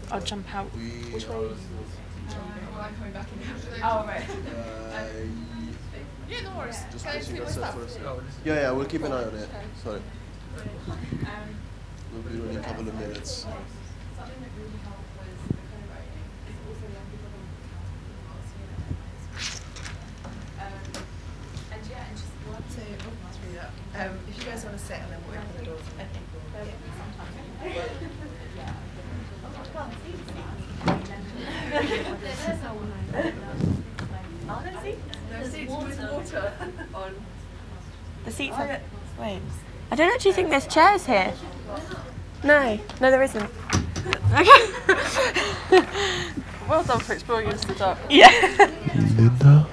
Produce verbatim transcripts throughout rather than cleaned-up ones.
I'll jump out. We Which way? are Uh, well, I'm coming back in. oh, right. Uh, Yeah, no worries. just Can I pushing see my yourself stuff? first. Yeah, yeah, we'll keep an eye on it. Sorry. Um, We'll be running a couple of minutes. Something that really helped was the co-writing. It's also young people don't um, and yeah, and just one to oh, through that. Um, if you guys want to sit and then we'll open the doors. I think The seats with water on. The seats are... Wait. I don't actually think there's chairs here. No. No, there isn't. Okay. Well done for exploring into the dark. Yeah. Linda?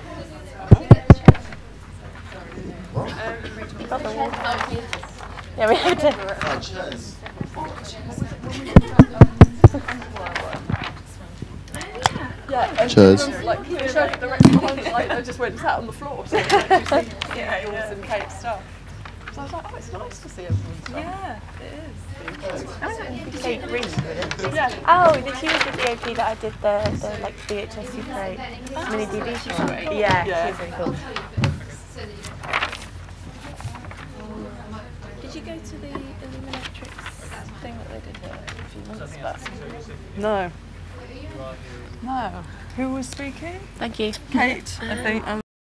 You got the water. Yeah, we had to... Ah, chairs. Yeah, and Cheers. like the chef directly behind us, like, I just went and sat on the floor. So like, you see, yeah, yours and Kate's stuff. So I was like, oh, it's nice to see everyone's stuff. Yeah. It is. I don't know. Kate Green did it. Yeah. Oh, the she was the D O P that I did the, the like V H S Super eight mini D V shoot. Yeah, Yeah. she was really cool. Did you go to the Illuminatrix thing that they did here a few months back? No. No. Who was speaking? Thank you. Kate, I think. Um,